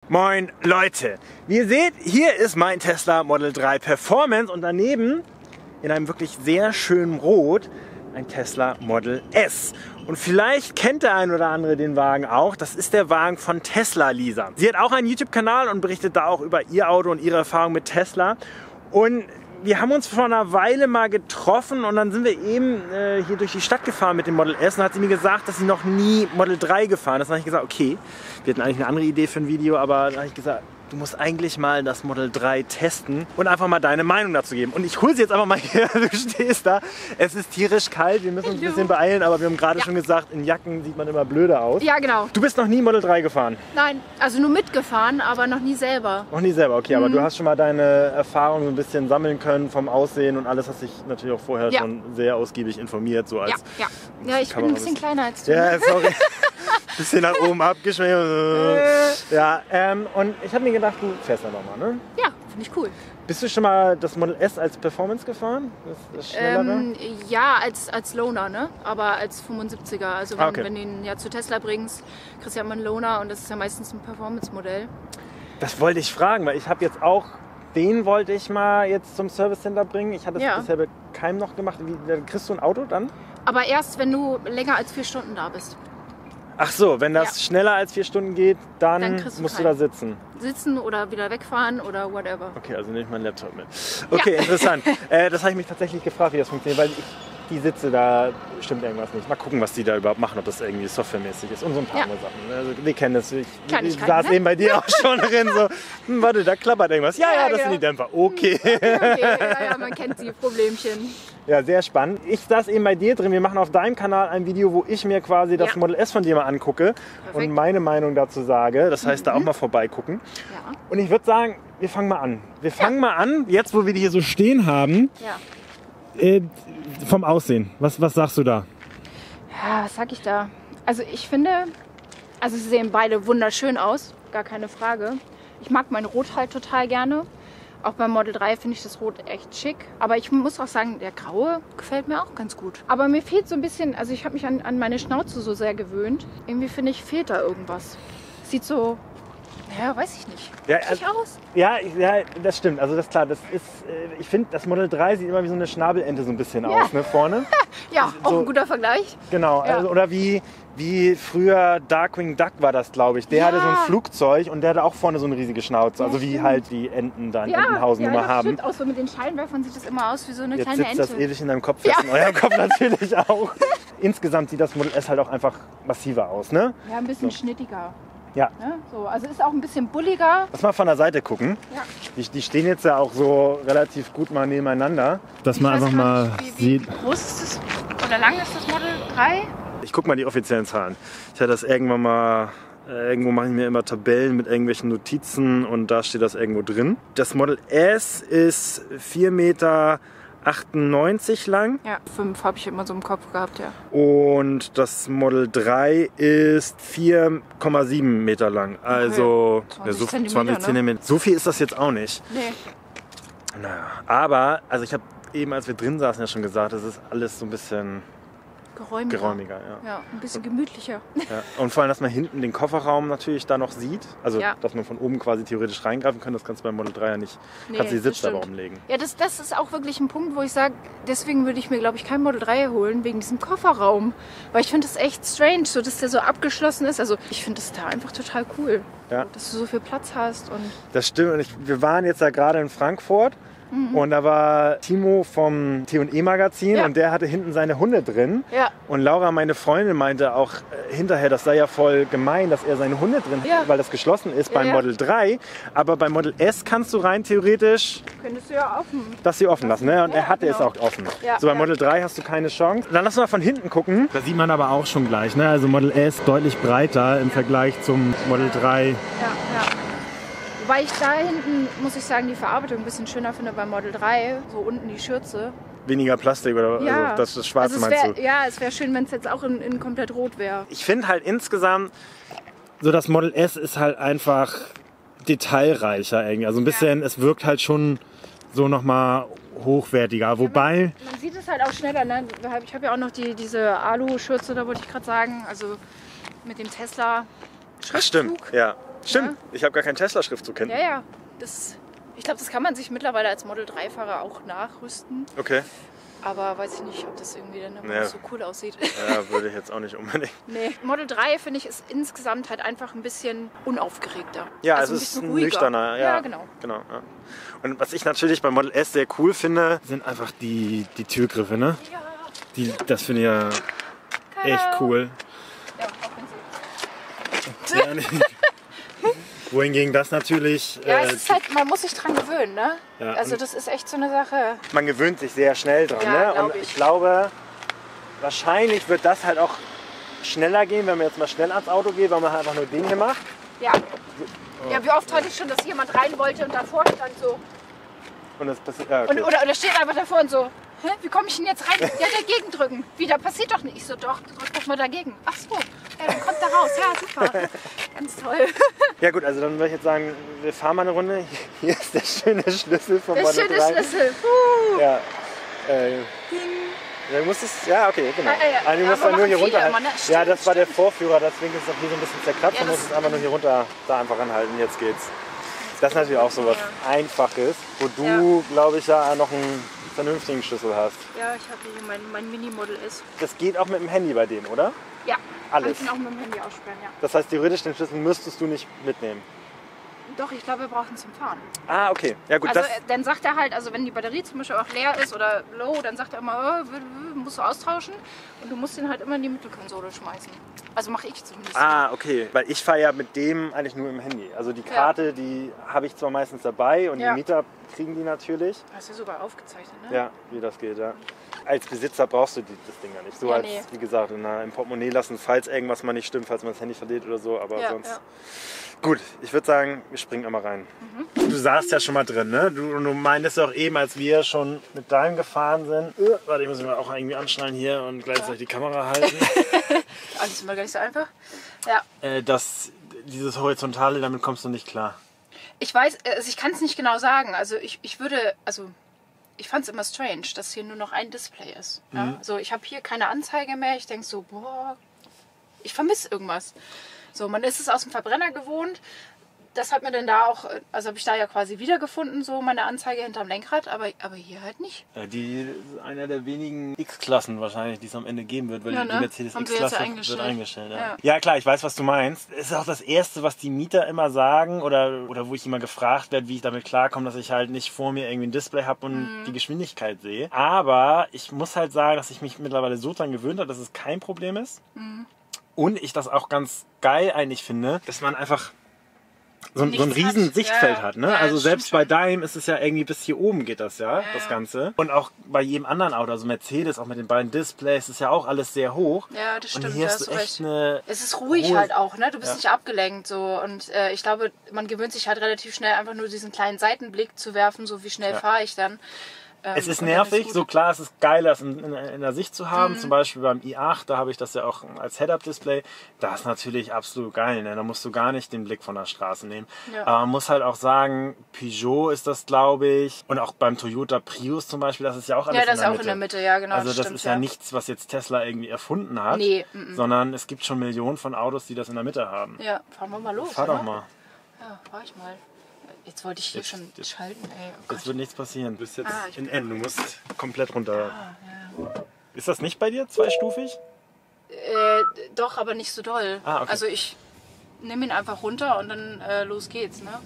Moin Leute, wie ihr seht, hier ist mein Tesla Model 3 Performance und daneben in einem wirklich sehr schönen Rot ein Tesla Model S. Und vielleicht kennt der ein oder andere den Wagen auch. Das ist der Wagen von Tesla Lisa. Sie hat auch einen YouTube-Kanal und berichtet da auch über ihr Auto und ihre Erfahrung mit Tesla. Und wir haben uns vor einer Weile mal getroffen und dann sind wir eben hier durch die Stadt gefahren mit dem Model S. Und dann hat sie mir gesagt, dass sie noch nie Model 3 gefahren ist. Dann habe ich gesagt, okay, wir hatten eigentlich eine andere Idee für ein Video, aber dann habe ich gesagt, du musst eigentlich mal das Model 3 testen und einfach mal deine Meinung dazu geben. Und ich hole sie jetzt einfach mal hier, du stehst da. Es ist tierisch kalt, wir müssen uns ein bisschen beeilen, aber wir haben gerade schon gesagt, in Jacken sieht man immer blöde aus. Ja, genau. Du bist noch nie Model 3 gefahren? Nein, also nur mitgefahren, aber noch nie selber. Noch nie selber, okay, aber du hast schon mal deine Erfahrungen so ein bisschen sammeln können vom Aussehen und alles, hast dich natürlich auch vorher schon sehr ausgiebig informiert. So als ja, ich bin ein bisschen kleiner als du. Ja, sorry. Bisschen nach oben abgeschmiert. Ja, und ich habe mir gedacht, du fährst da nochmal, ne? Ja, finde ich cool. Bist du schon mal das Model S als Performance gefahren? Das Schnellere? Ja, als Loaner, ne? Aber als 75er. Also wenn du ihn ja zu Tesla bringst, kriegst du ja immer einen Loaner und das ist ja meistens ein Performance-Modell. Das wollte ich fragen, weil ich habe jetzt auch, den wollte ich mal jetzt zum Service Center bringen. Ich hatte es bisher bei keinem noch gemacht. Wie, kriegst du ein Auto dann? Aber erst, wenn du länger als 4 Stunden da bist. Ach so, wenn das schneller als 4 Stunden geht, dann musst du da sitzen. Sitzen oder wieder wegfahren oder whatever. Okay, also nehme ich meinen Laptop mit. Okay, interessant. Das habe ich mich tatsächlich gefragt, wie das funktioniert, weil die Sitze, da stimmt irgendwas nicht. Mal gucken, was die da überhaupt machen, ob das irgendwie softwaremäßig ist und so ein paar andere Sachen. Also, wir kennen das. Ich saß eben bei dir auch schon drin, so, warte, da klappert irgendwas. Ja, das sind die Dämpfer. Okay. Ja, man kennt die Problemchen. Ja, sehr spannend. Ich saß eben bei dir drin. Wir machen auf deinem Kanal ein Video, wo ich mir quasi das Model S von dir mal angucke und meine Meinung dazu sage. Das heißt, da auch mal vorbeigucken. Ja. Und ich würde sagen, wir fangen mal an. Wir fangen mal an, jetzt wo wir die hier so stehen haben. Ja. Vom Aussehen. Was sagst du da? Ja, was sag ich da? Also ich finde, sie sehen beide wunderschön aus, gar keine Frage. Ich mag mein Rot halt total gerne. Auch beim Model 3 finde ich das Rot echt schick. Aber ich muss auch sagen, der Graue gefällt mir auch ganz gut. Aber mir fehlt so ein bisschen, also ich habe mich an meine Schnauze so sehr gewöhnt. Irgendwie finde ich, fehlt da irgendwas. Sieht so, ja, weiß ich nicht. Sieht aus? Ja, das stimmt. Also das ist klar. Das ist, ich finde, das Model 3 sieht immer wie so eine Schnabelente so ein bisschen aus, ne, vorne. Ja, auch ein guter Vergleich. Genau. Ja. Also, oder wie früher Darkwing Duck war das, glaube ich. Der hatte so ein Flugzeug und der hatte auch vorne so eine riesige Schnauze. Also wie halt die Enten da in Entenhausen immer haben. Stimmt. Auch so mit den Scheinwerfern sieht das immer aus wie so eine Jetzt kleine sitzt Ente. das ewig in deinem Kopf fest, in eurem Kopf natürlich auch. Insgesamt sieht das Model S halt auch einfach massiver aus, ne? Ja, ein bisschen schnittiger. Ja. Ne? So, also ist auch ein bisschen bulliger. Lass mal von der Seite gucken. Ja. Die stehen jetzt ja auch so relativ gut mal nebeneinander. Dass man einfach mal sieht. Wie groß ist das oder lang ist das Model 3? Ich guck mal die offiziellen Zahlen. Ich hatte das irgendwann mal, irgendwo mache ich mir immer Tabellen mit irgendwelchen Notizen und da steht das irgendwo drin. Das Model S ist 4,98 Meter lang. Ja, 5 habe ich immer so im Kopf gehabt, ja. Und das Model 3 ist 4,7 Meter lang. Also 20 Zentimeter. Ne? So viel ist das jetzt auch nicht. Nee. Naja, aber, also ich habe eben, als wir drin saßen, ja schon gesagt, das ist alles so ein bisschen geräumiger, ja, ein bisschen gemütlicher. Ja. Und vor allem, dass man hinten den Kofferraum natürlich da noch sieht. Also, dass man von oben quasi theoretisch reingreifen kann. Das kannst du beim Model 3 ja nicht. Nee, kannst du die Sitze aber umlegen. Ja, das ist auch wirklich ein Punkt, wo ich sage, deswegen würde ich mir, glaube ich, kein Model 3 holen, wegen diesem Kofferraum. Weil ich finde das echt strange, so, dass der so abgeschlossen ist. Also, ich finde das da einfach total cool, dass du so viel Platz hast. Und das stimmt. Und wir waren jetzt ja gerade in Frankfurt. Und da war Timo vom T&E Magazin und der hatte hinten seine Hunde drin. Ja. Und Laura, meine Freundin, meinte auch hinterher, das sei ja voll gemein, dass er seine Hunde drin hat, weil das geschlossen ist beim Model 3. Aber beim Model S kannst du rein theoretisch könntest du ja offen. Das hier offen lassen. Ne? Und er hatte es auch offen. Ja, so beim Model 3 hast du keine Chance. Dann lass mal von hinten gucken. Da sieht man aber auch schon gleich. Ne? Also Model S deutlich breiter im Vergleich zum Model 3. Ja. Wobei ich da hinten, muss ich sagen, die Verarbeitung ein bisschen schöner finde beim Model 3. So unten die Schürze. Weniger Plastik oder also das ist schwarz, also meinst du? Ja, es wäre schön, wenn es jetzt auch in komplett rot wäre. Ich finde halt insgesamt, so das Model S ist halt einfach detailreicher irgendwie. Also ein bisschen, es wirkt halt schon so nochmal hochwertiger. Wobei... Man sieht es halt auch schneller. Ne? Ich habe ja auch noch diese Alu-Schürze, da wollte ich gerade sagen. Also mit dem Tesla Schriftzug. Ach, stimmt, ja. Stimmt, Ja. ich habe gar keinen Tesla-Schriftzug kennen. Ja. Ich glaube, das kann man sich mittlerweile als Model 3-Fahrer auch nachrüsten. Okay. Aber weiß ich nicht, ob das irgendwie dann immer Ja. so cool aussieht. Ja, würde ich jetzt auch nicht unbedingt. Nee. Model 3, finde ich, ist insgesamt halt einfach ein bisschen unaufgeregter. Ja, also es ist ein bisschen ruhiger. nüchterner. Ja, genau. Ja. Und was ich natürlich bei Model S sehr cool finde, sind einfach die Türgriffe, ne? Ja. Das finde ich ja echt cool. Ja, auch wenn sie... Wohingegen das natürlich... Ja, es ist halt, man muss sich dran gewöhnen, ne? Ja, Also das ist echt so eine Sache. man gewöhnt sich sehr schnell dran, Ja, ne? glaub Und ich. ich glaube, wahrscheinlich wird das halt auch schneller gehen, wenn man jetzt mal schnell ans Auto geht, weil man halt einfach nur den hier macht. Ja. Ja, wie oft hatte ich schon, dass jemand rein wollte und davor stand so. Und das passiert... Ja, okay. Oder steht einfach davor und so, hä, wie komme ich denn jetzt rein? Ja, dagegen drücken. Wie, da passiert doch nicht. Ich so, doch, drück doch mal dagegen. Ach so, ja, dann kommt da raus. Ja, super. Ganz toll. Ja gut, also dann würde ich jetzt sagen, wir fahren mal eine Runde. Hier ist der schöne Schlüssel vom Der Model schöne 3. Schlüssel. Ja. Ding. Du musstest, ja, okay, genau. Ja. Du musst Aber dann nur hier machen viele runter. immer, ne? Ja, Stimmt, das war der Vorführer, deswegen ist es auch hier so ein bisschen zerkratzt. Ja, Du musst das- es einfach nur hier runter da einfach ranhalten. Jetzt geht's. Das ist natürlich auch so was Einfaches, wo du, glaube ich, ja noch einen vernünftigen Schlüssel hast. Ja, ich habe hier mein Mini-Model ist. Das geht auch mit dem Handy bei dem, oder? Ja. Alles. Kann ich ihn auch mit dem Handy aussperren, ja. Das heißt, theoretisch den Schlüssel müsstest du nicht mitnehmen. Doch, ich glaube, wir brauchen ihn zum Fahren. Ah, okay. Ja gut, Also das... dann sagt er halt, also wenn die Batterie zum Beispiel auch leer ist oder low, dann sagt er immer, musst du austauschen und du musst ihn halt immer in die Mittelkonsole schmeißen. Also mache ich zumindest. Ah, okay. Weil ich fahre ja mit dem eigentlich nur im Handy. Also die Karte, die habe ich zwar meistens dabei und Ja. die Mieter kriegen die natürlich. Hast du sogar aufgezeichnet, ne? Ja, wie das geht, ja. Als Besitzer brauchst du das Ding ja nicht. So Ja, als, nee. wie gesagt, im Portemonnaie lassen, falls irgendwas mal nicht stimmt, falls man das Handy verliert oder so. Aber Ja, sonst... ja. Gut, ich würde sagen, wir springen einmal rein. Mhm. Du saßt ja schon mal drin, ne? Du meintest auch eben, als wir schon mit deinem gefahren sind. Warte, ich muss mich mal auch irgendwie anschnallen hier und gleichzeitig die Kamera halten. Also ist immer gar nicht so einfach. Ja. Dass dieses Horizontale, damit kommst du nicht klar. Ich weiß, also ich kann es nicht genau sagen. Also ich fand es immer strange, dass hier nur noch ein Display ist. Ja? Also ich habe hier keine Anzeige mehr. Ich denke so, boah, ich vermisse irgendwas. So, man ist es aus dem Verbrenner gewohnt. Das hat mir dann da auch, also habe ich da ja quasi wiedergefunden, so meine Anzeige hinterm Lenkrad, aber hier halt nicht. Die ist einer der wenigen X-Klassen wahrscheinlich, die es am Ende geben wird, weil Ja, die ne? Mercedes Haben sie jetzt X-Klasse ja eingestellt. wird eingestellt. Ja. Ja. Ja klar, ich weiß, was du meinst. Es ist auch das Erste, was die Mieter immer sagen oder wo ich immer gefragt werde, wie ich damit klarkomme, dass ich halt nicht vor mir irgendwie ein Display habe und die Geschwindigkeit sehe. Aber ich muss halt sagen, dass ich mich mittlerweile so dran gewöhnt habe, dass es kein Problem ist. Und ich das auch ganz geil eigentlich finde, dass man einfach so ein Nichts riesen hat. Sichtfeld Ja, hat. Ne? ja, Also das selbst stimmt bei deinem ist es ja irgendwie bis hier oben geht das ja, das ja. Ganze. Und auch bei jedem anderen Auto, also Mercedes, auch mit den beiden Displays, ist ja auch alles sehr hoch. Ja, das stimmt. Und hier da hast du hast echt recht. eine... Es ist ruhig Ruhe. halt auch, ne? Du bist Ja. nicht abgelenkt so und ich glaube, man gewöhnt sich halt relativ schnell einfach nur diesen kleinen Seitenblick zu werfen, so wie schnell fahre ich dann. Es ist und dann nervig, gut. so klar, es ist geil, das in der Sicht zu haben. Zum Beispiel beim i8, da habe ich das ja auch als Head-Up-Display. Das ist natürlich absolut geil, ne? Da musst du gar nicht den Blick von der Straße nehmen. Ja. Aber man muss halt auch sagen, Peugeot ist das, glaube ich. Und auch beim Toyota Prius zum Beispiel, das ist ja auch alles Ja, das in ist der auch Mitte. in der Mitte, ja genau. Also das stimmt, ist ja nichts, was jetzt Tesla irgendwie erfunden hat. Nee, Sondern es gibt schon Millionen von Autos, die das in der Mitte haben. Ja, fahren wir mal los. Fahr oder? doch mal. Ja, fahr ich mal. Jetzt wollte ich hier schon schalten, ey. Oh Gott. Jetzt wird nichts passieren. Du bist jetzt ich in N. Du musst komplett runter. Ist das nicht bei dir zweistufig? Doch, aber nicht so doll. Ah, okay. Also ich nehme ihn einfach runter und dann los geht's, ne?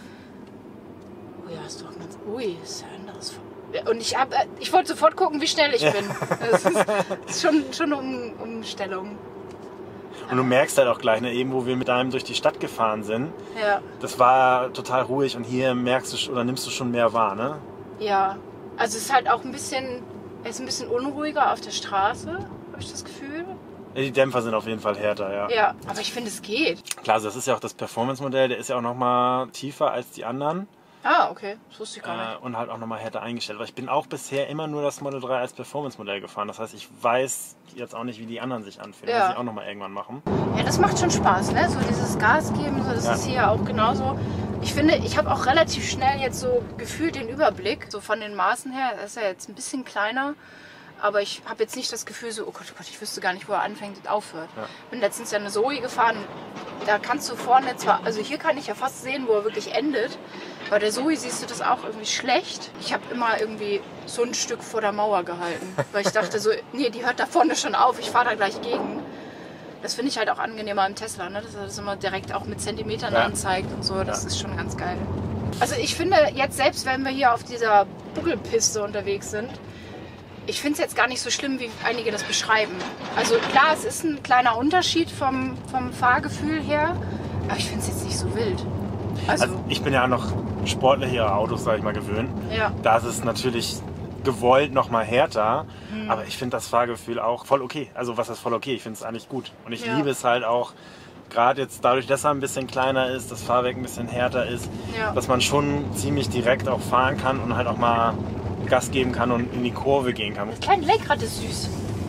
Oh ja, ist doch ganz... Ui, ist ja anderes... Und ich wollte sofort gucken, wie schnell ich bin. Das ist schon eine Umstellung. Und du merkst halt auch gleich, ne, eben wo wir mit einem durch die Stadt gefahren sind, Ja, das war total ruhig und hier merkst du oder nimmst du schon mehr wahr, ne? ja. Also es ist halt auch ein bisschen unruhiger auf der Straße, habe ich das Gefühl. Die Dämpfer sind auf jeden Fall härter, ja. Ja, aber ich finde, es geht. Klar, das ist ja auch das Performance-Modell, der ist ja auch nochmal tiefer als die anderen. Ah, okay. Das wusste ich gar nicht. Und halt auch nochmal härter eingestellt. Weil ich bin auch bisher immer nur das Model 3 als Performance-Modell gefahren. Das heißt, ich weiß jetzt auch nicht, wie die anderen sich anfühlen. Ja. Das muss ich auch nochmal irgendwann machen. Ja, das macht schon Spaß, ne? So dieses Gas geben, so, das ist hier auch genauso. Ich finde, ich habe auch relativ schnell jetzt so gefühlt den Überblick, so von den Maßen her. Das ist ja jetzt ein bisschen kleiner, aber ich habe jetzt nicht das Gefühl so, oh Gott, ich wüsste gar nicht, wo er anfängt und aufhört. Ja. Bin letztens ja eine Zoe gefahren, da kannst du vorne zwar, also hier kann ich ja fast sehen, wo er wirklich endet. Bei der Zoe siehst du das auch irgendwie schlecht. Ich habe immer irgendwie so ein Stück vor der Mauer gehalten, weil ich dachte so, nee, die hört da vorne schon auf, ich fahre da gleich gegen. Das finde ich halt auch angenehmer im Tesla, ne? Dass er das immer direkt auch mit Zentimetern anzeigt und so. Das ist schon ganz geil. Also ich finde jetzt, selbst wenn wir hier auf dieser Buckelpiste unterwegs sind, ich finde es jetzt gar nicht so schlimm, wie einige das beschreiben. Also klar, es ist ein kleiner Unterschied vom Fahrgefühl her, aber ich finde es jetzt nicht so wild. Also ich bin ja noch sportlichere Autos, sag ich mal, gewöhnt. Ja. Da ist es natürlich gewollt noch mal härter, aber ich finde das Fahrgefühl auch voll okay. Also was ist voll okay? Ich finde es eigentlich gut. Und ich liebe es halt auch, gerade jetzt dadurch, dass er ein bisschen kleiner ist, das Fahrwerk ein bisschen härter ist, dass man schon ziemlich direkt auch fahren kann und halt auch mal Gas geben kann und in die Kurve gehen kann. Das kleine Lenkrad ist süß.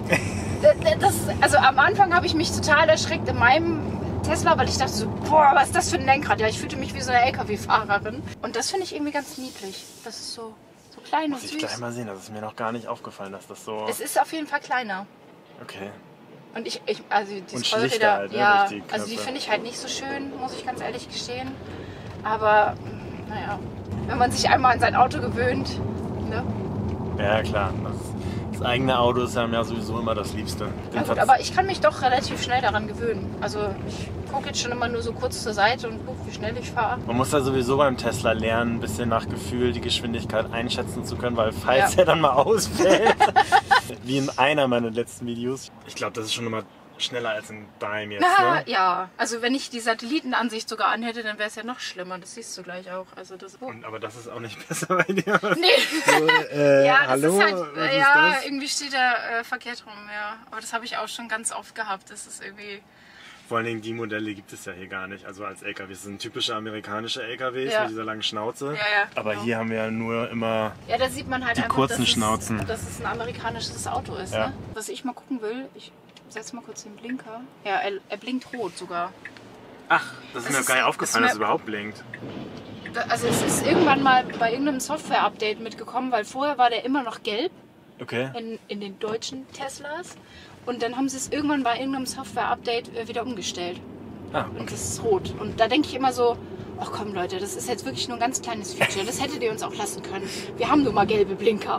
Also am Anfang habe ich mich total erschreckt in meinem Tesla, weil ich dachte so, boah, was ist das für ein Lenkrad? Ja, ich fühlte mich wie so eine LKW-Fahrerin. Und das finde ich irgendwie ganz niedlich. Das ist so klein und süß. Muss ich gleich mal sehen, das ist mir noch gar nicht aufgefallen, dass das so... Es ist auf jeden Fall kleiner. Okay. Und also die und Rollräder, halt, ne, ja, die also die finde ich halt nicht so schön, muss ich ganz ehrlich gestehen. Aber naja, wenn man sich einmal an sein Auto gewöhnt, ne? Ja klar, das eigene Auto ist einem ja sowieso immer das Liebste. Ja, gut, aber ich kann mich doch relativ schnell daran gewöhnen. Also ich gucke jetzt schon immer nur so kurz zur Seite und gucke, wie schnell ich fahre. Man muss ja sowieso beim Tesla lernen, ein bisschen nach Gefühl die Geschwindigkeit einschätzen zu können, weil falls er dann mal ausfällt, wie in einer meiner letzten Videos, ich glaube, das ist schon immer schneller als in deinem jetzt, ne? Ja, also wenn ich die Satellitenansicht sogar anhätte, dann wäre es ja noch schlimmer. Das siehst du gleich auch. Also das, Aber das ist auch nicht besser bei dir. Nee. So, ja, das hallo? ist halt, Was ist ja, das? irgendwie steht da verkehrt rum, ja. Aber das habe ich auch schon ganz oft gehabt. Das ist irgendwie... Vor allen Dingen die Modelle gibt es ja hier gar nicht. Also als LKWs. Das sind typische amerikanische LKWs mit dieser langen Schnauze. Ja, aber genau. hier haben wir ja nur immer ja, da sieht man halt die einfach, kurzen Schnauzen. dass es ein amerikanisches Auto ist. Ja. Ne? Was ich mal gucken will, ich setze mal kurz den Blinker. Ja, er blinkt rot sogar. Ach, das ist mir gar nicht aufgefallen, dass es überhaupt blinkt. Also es ist irgendwann mal bei irgendeinem Software-Update mitgekommen, weil vorher war der immer noch gelb. Okay. In den deutschen Teslas. Und dann haben sie es irgendwann bei irgendeinem Software-Update wieder umgestellt. Ah, okay. Und das ist rot. Und da denke ich immer so, ach komm Leute, das ist jetzt wirklich nur ein ganz kleines Feature. Das hättet ihr uns auch lassen können. Wir haben nur mal gelbe Blinker.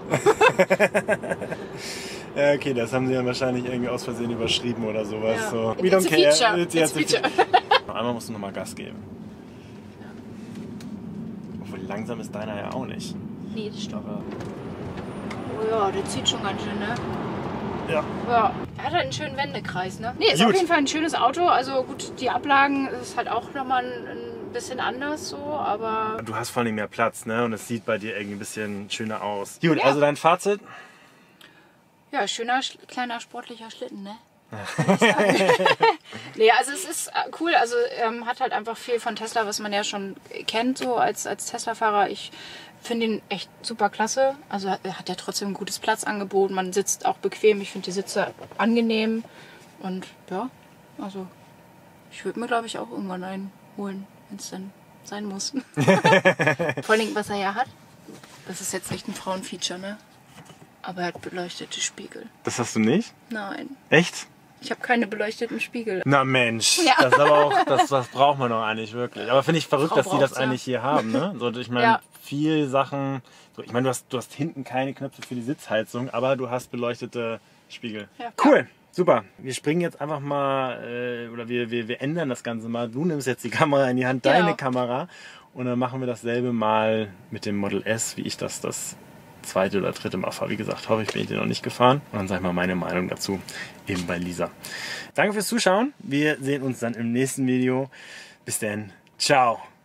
Ja, okay, das haben sie dann wahrscheinlich irgendwie aus Versehen überschrieben oder sowas. Ja. So. It's a feature. It's a feature. Einmal musst du nochmal Gas geben. Obwohl langsam ist deiner ja auch nicht. Nee, das stimmt. Oh ja, der zieht schon ganz schön, ne? Ja. Ja, er hat halt einen schönen Wendekreis, ne? Nee, ist auf jeden Fall ein schönes Auto. Also gut, die Ablagen ist halt auch nochmal ein bisschen anders so, aber... Du hast vor allem mehr Platz, ne? Und es sieht bei dir irgendwie ein bisschen schöner aus. Gut, also dein Fazit? Ja, schöner, kleiner, sportlicher Schlitten, ne? Nee, also es ist cool, also hat halt einfach viel von Tesla, was man ja schon kennt, so als Tesla-Fahrer. Ich finde ihn echt super klasse. Also er hat ja trotzdem ein gutes Platzangebot, man sitzt auch bequem, ich finde die Sitze angenehm und ja, also ich würde mir glaube ich auch irgendwann einen holen, wenn es dann sein muss. Vor allem, was er ja hat, das ist jetzt echt ein Frauenfeature, ne? Aber er hat beleuchtete Spiegel. Das hast du nicht? Nein. Echt? Ich habe keine beleuchteten Spiegel. Na Mensch, Ja. das ist aber auch, das braucht man doch eigentlich wirklich. Aber finde ich verrückt, Frau dass die das braucht's, ja. eigentlich hier haben, ne? So, ich meine, Ja. viele Sachen, so, ich meine, du hast hinten keine Knöpfe für die Sitzheizung, aber du hast beleuchtete Spiegel. Ja. Cool, super. Wir springen jetzt einfach mal, oder wir ändern das Ganze mal. Du nimmst jetzt die Kamera in die Hand, Genau. deine Kamera, und dann machen wir dasselbe mal mit dem Model S, wie ich das zweite oder dritte Mal fahre. Wie gesagt, hoffe ich, bin ich den noch nicht gefahren. Und dann sage ich mal meine Meinung dazu eben bei Lisa. Danke fürs Zuschauen. Wir sehen uns dann im nächsten Video. Bis dann. Ciao.